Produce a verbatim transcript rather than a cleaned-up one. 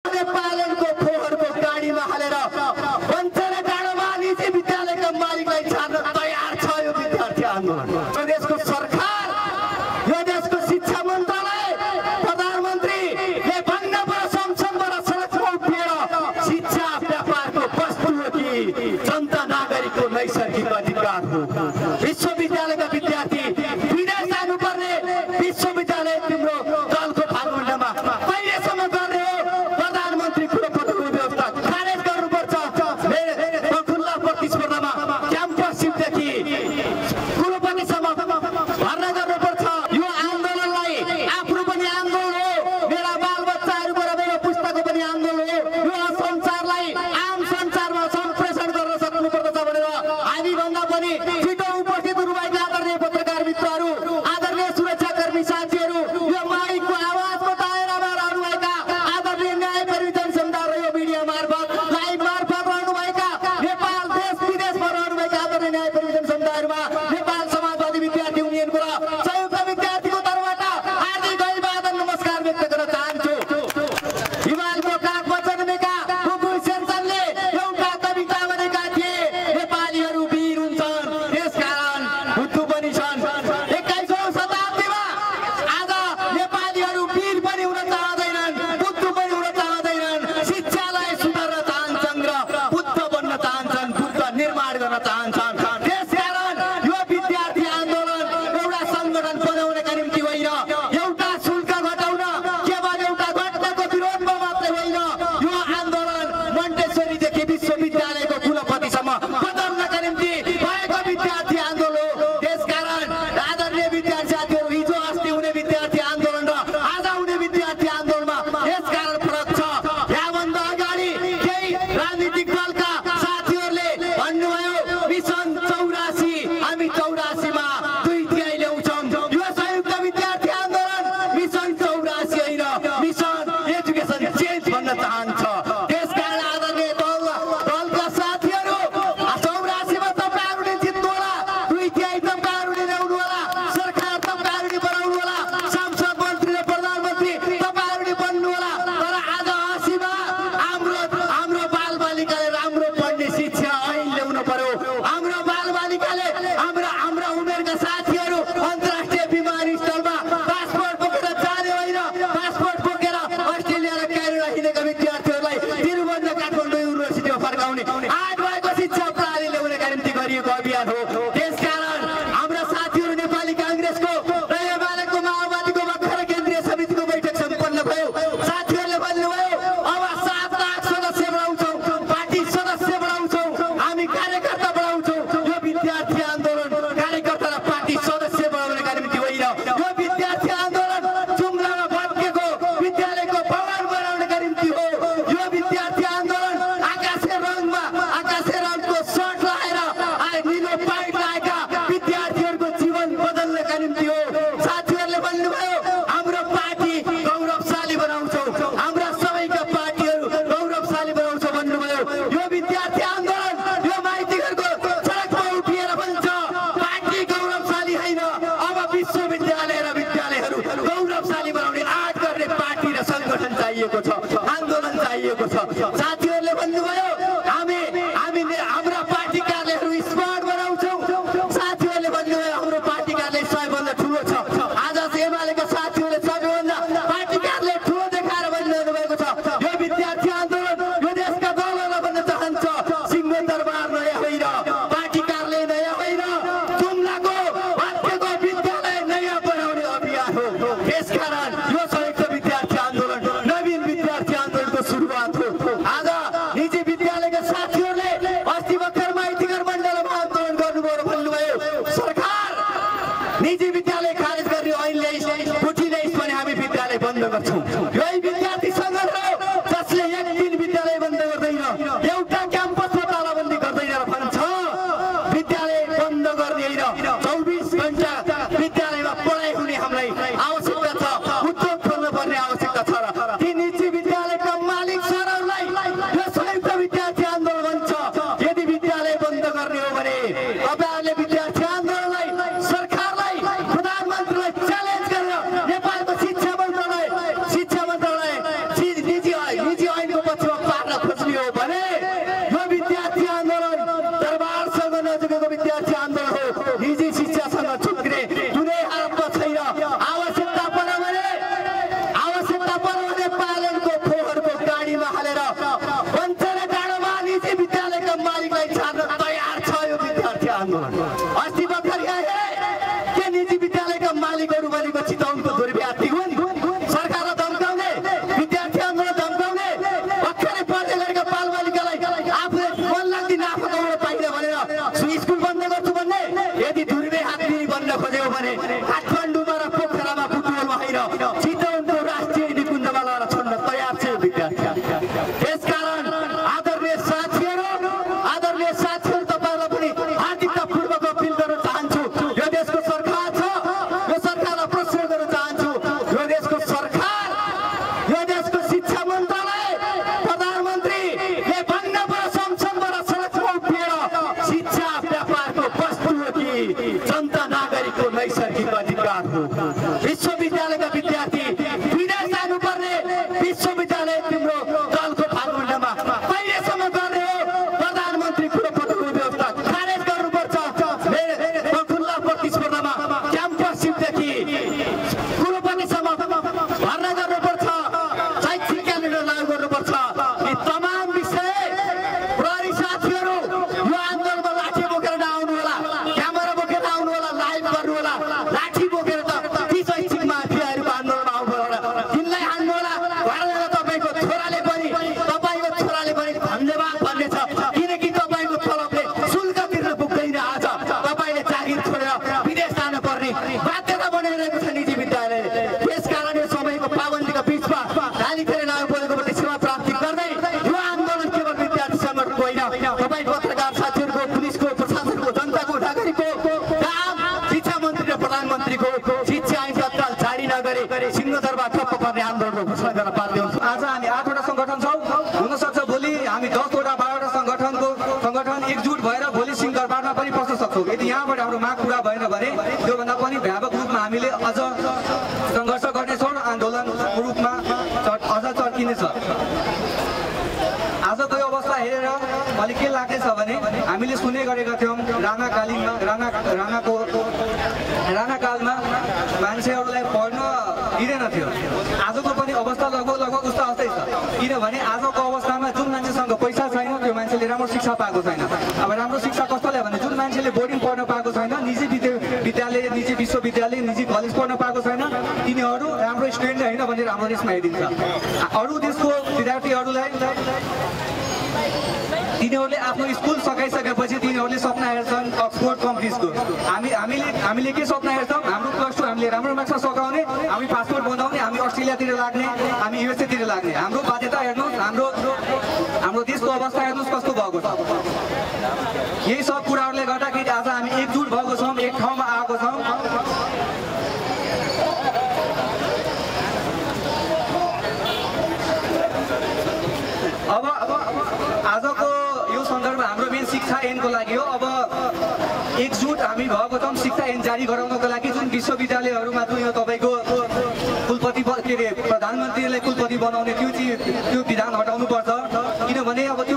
नेपालको फोहोरको गाडीमा हालेर पञ्चले डाँडोमा निजी विद्यालयका मालिकलाई छाड्न तयार छ यो विद्यार्थी आन्दोलन। यो देशको सरकार, यो देशको शिक्षा मन्त्रालय, प्रधानमन्त्रीले भन्न पर्यो संसदबाट सडकमा उभिएर शिक्षा व्यापारको वस्तु हो कि जनता नागरिकको नैसर्गिक अधिकार हो। विश्वविद्यालयका विद्यार्थी विदेश जानुपर्ने, विश्वविद्यालय तिम्रो दलको फागुण्डमा कहिलेसम्म गर्ने हो? प्रधानमन्त्री कुलपतिको व्यवस्था खारेज गर्नुपर्छ। खुल्ला प्रतिस्पर्धामा क्याम्पसदेखि कुलपतिसम्म भर्ना गर्नुपर्छ। यो आन्दोलनलाई आफ्नो पनि आन्दोलन हो, मेरा बालबच्चाहरूबाट मेरो पुस्ताको पनि आन्दोलन हो। यो संसारलाई आम संसारमा सम्प्रेषण गर्न सक्नुपर्दछ भनेर हामी भन्दा पनि छिटो उपस्थित हुनुभएका आदरणीय पत्रकार मित्रहरू, आदरणीय सुरक्षाकर्मी साथीहरू, यो माइकको आवाजको दायरामा रहनुभएका आदरणीय न्यायकर्मी जनसमुदाय र यो मिडिया मार्फत लाइभ मार्फत रहनुभएका नेपाल देश विदेशमा रहनुभएका आदरणीय न्यायकर्मी जनसमुदायहरूमा नेपाल समाजवादी विद्यार्थी युनियनको र संयुक्त विद्यार्थीको तर्फबाट हार्दिक अभिवादन नमस्कार व्यक्त गर्न चाहन्छु। हिमालको काखमा जन्मेका कुकुर सेन्सनले एउटा कविता भनेका थिए, नेपालीहरू वीर हुन्छन् त्यसकारण बुद्धु पनि छन्। एक्काइसौँ शताब्दीमा आज नेपालीहरू वीर पनि हुन चाहँदैनन्, बुद्धु पनि हुन चाहँदैनन्, शिक्षालाई सुधार्न चाहन्छन् र बुद्ध बन्न चाहन्छन्, बुद्ध निर्माण गर्न चाहन्छन्। त्यसकारण यो विद्यार्थी आन्दोलन एउटा सङ्गठन बनाउनका निम्ति होइन, एउटा शुल्क घटाउन, केवल एउटा घटनाको विरोधमा मात्रै होइन। यो आन्दोलन मन्टेश्वरीदेखि विश्वविद्यालयको कुलपतिसम्म बदल्नका निम्ति भएको विद्यार्थी आन्दोलन हो। त्यसकारण आदरणीय विद्यार्थी साथीहरू, हिजो अस्ति हुने विद्यार्थी आन्दोलन र आज हुने विद्यार्थी आन्दोलनमा यसकारण फरक छ। यहाँभन्दा अगाडि केही राजनीतिक दलका साथीहरूले भन्नुभयो मिसन चौरासी, हामी चौरासीमा दुई तिहाई ल्याउँछौँ। यो संयुक्त विद्यार्थी आन्दोलन मिसन चौरासी होइन, मिसन एजुकेसन चेन्ज भन्न चाहन्छ। त्यसकारण आदरणीय दल दलका साथीहरू, चौरासीमा तपाईँहरूले जित्नु होला, दुई तिहाई तपाईँहरूले ल्याउनु होला, सरकार तपाईँहरूले बनाउनु होला, सांसद मन्त्री र प्रधानमन्त्री तपाईँहरूले बन्नु होला। तर आज असीमा हाम्रो हाम्रो बालबालिकाले राम्रो पढ्ने शिक्षा ऐन ल्याउनु पर्यो। हाम्रो बालबालिकाले, हाम्रा हाम्रा उमेरका साथीहरू अन्तर्राष्ट्रिय विमानस्थलमा पासपोर्ट बोकेर जाने होइन, पासपोर्ट बोकेर अस्ट्रेलिया र क्यानाडा हिँडेका विद्यार्थीहरूलाई तिरुवनन्त काठमाडौँ युनिभर्सिटीमा फर्काउने आज भएको शिक्षा प्रणाली ल्याउनका निम्ति गरिएको अभियान हो। त्यसकारण हाम्रा साथीहरू नेपाली काङ्ग्रेसको र एमालेको माओवादीको भर्खर केन्द्रीय समितिको बैठक सम्पन्न भयो। साथीहरूले भन्नुभयो अब सात लाख सदस्य बढाउँछौँ, पार्टी सदस्य बढाउँछौँ, हामी कार्यकर्ता बढाउँछौँ। यो विद्यार्थी आन्दोलन कार्यकर्ता र पार्टी सदस्य बढाउनका निम्ति होइन, यो विद्यार्थी आन्दोलन जुम्लामा भत्केको विद्यालयको भवन बनाउनका निम्ति हो। यो विद्यार्थी आन्दोलन आकाशे रङमा आकाशे रङको सर्ट लगाएर निलो पाइट लगाएका विद्यार्थीहरूको जीवन बदल्नका निम्ति हो। साथीहरूले भन्नुभयो हाम्रो पार्टी गौरवशाली बनाउँछौँ, हाम्रा सबैका पार्टीहरू गौरवशाली बनाउँछौँ भन्नुभयो। यो विद्यार्थी आन्दोलन यो माइतीहरूको सडकमा उभिएर भन्छ पार्टी गौरवशाली होइन, अब विश्वविद्यालय र विद्यालयहरू गौरवशाली बनाउने आँट गर्ने पार्टी र सङ्गठन चाहिएको छ, आन्दोलन चाहिएको छ। साथीहरूले भन्नुभयो हामी हामी हाम्रा पार्टी कार्यालयहरू स्मार्ट बनाउँछौँ। साथीहरूले भन्नुभयो हाम्रो पार्टी कार्यालय सबैभन्दा ठुलो छ। आज एमालेका साथीहरूले सबैभन्दा पार्टी कार्यालय ठुलो देखाएर भनिरहनु भएको छ। यो विद्यार्थी आन्दोलन यो देशका दलहरूलाई भन्न चाहन्छ सिंहदरबार नयाँ होइन, पार्टी कार्यालय नयाँ होइन, जुम्लाको भत्केको विद्यालय नयाँ बनाउने अभियान हो। त्यसकारण यो संयुक्त विद्यार्थी आन्दोलन नवीन विद्यार्थी आन्दोलनको सुरुवात हो। आज निजी विद्यालयका साथी अधिकार हो। विश्वविद्यालयका विद्यार्थी विदेश जानुपर्ने विश्वविद्यालय तिम्रो दलको फागुन्डामा कहिलेसम्म गर्ने हो? प्रधानमन्त्री कुरो पत्रको व्यवस्था खारेज गर्नुपर्छ। खुल्ला प्रतिस्पर्धामा क्याम्पस सिटदेखि कुरोपतिसम्म भर्ना गर्नुपर्छ। शैक्षिक क्यालेन्डर लागू गर्नुपर्छ। यी तमाम विषय प्रहरी साथीहरू यो आन्दोलनमा लाठी बोकेर नआउनु होला, क्यामेरा बोकेर आउनु होला, लाइभ गर्नु होला। लाठी बोकेर त ती शैक्षिक माफियाहरूको आन्दोलनमा आउनु होला, तिनलाई हान्नु होला। घर गएर तपाईँको छोराले पनि तपाईँको छोराले पनि धन्यवाद भन्ने छ, किनकि तपाईँको तलबले शुल्क तिर्न पुग्दैन। आज तपाईँले जागिर छोडेर विदेश जानु पर्ने बाध्यता बनाइरहेको छ निजी विद्यालयले। त्यसकारण यो समयको पाबन्दीको बिचमा गाली खेर नगरेकोबाट सेवा प्राप्ति गर्दै यो आन्दोलन केवल विद्यार्थी सङ्गठनको होइन, तपाईँ पत्रकार साथीहरूको, पुलिसको, प्रशासनको, जनताको नागरिकको काम, शिक्षा मन्त्री र प्रधानमन्त्रीको शिक्षा ऐन तत्काल जारी नगरी सिंहदरबार ठप्प पार्ने आन्दोलनको घोषणा गर्न बाध्य हुन्छ। आज हामी आठवटा सङ्गठन छौँ, हुनसक्छ भोलि हामी दसवटा बाह्रवटा सङ्गठनको सङ्गठन एकजुट भएर भोलि सिंहदरबारमा पनि पस्न सक्छौँ। यदि यहाँबाट हाम्रो माग पुरा भएन भने त्योभन्दा पनि व्यापक रूपमा हामीले अझ सङ्घर्ष गर्नेछौँ, आन्दोलनको रूपमा अझ चर्किनेछ। आजको यो अवस्था हेरेर अलिक के लाग्दैछ भने हामीले सुने गरेका थियौँ राणाकालीनमा राणा राणाको राणाकालमा मान्छेहरूलाई पढ्न दिँदैन थियो। आजको पनि अवस्था लगभग लगभग उस्तो अवस्थै छ, किनभने आजको अवस्थामा जुन मान्छेसँग पैसा छैन त्यो मान्छेले राम्रो शिक्षा पाएको छैन। अब राम्रो शिक्षा कस्तोलाई भने जुन मान्छेले बोर्डिङ पढ्न पाएको छैन, निजी विद्यालय, निजी विश्वविद्यालय, निजी कलेज पढ्न पाएको छैन, तिनीहरू राम्रो स्टुडेन्ट होइन भनेर हाम्रो देशमा हेरिन्छ। अरू देशको विद्यार्थीहरूलाई तिनीहरूले आफ्नो स्कुल सकाइसकेपछि तिनीहरूले सपना हेर्छन् अक्सफोर्ड कम्पनीजको। हामी हामीले हामीले के सपना हेर्छौँ? हाम्रो प्लस टू हामीले राम्रो मार्क्समा सघाउने, हामी पासपोर्ट बनाउने, हामी अस्ट्रेलियातिर लाग्ने, हामी युएसएतिर लाग्ने। हाम्रो बाध्यता हेर्नुहोस्, हाम्रो हाम्रो देशको अवस्था हेर्नुहोस् कस्तो भएको छ। यही सब कुराहरूले गर्दाखेरि आज हामी एकजुट भएको छौँ, एक ठाउँमा आएको छौँ। अब आजको यो सन्दर्भ हाम्रो मेन शिक्षा ऐनको लागि हो। अब एकजुट हामी भएको छौँ शिक्षा ऐन जारी गराउनको लागि। जुन विश्वविद्यालयहरूमा जुन यो तपाईँको कुलपति के अरे प्रधानमन्त्रीले कुलपति बनाउने त्यो चिज त्यो विधान हटाउनुपर्छ, किनभने अब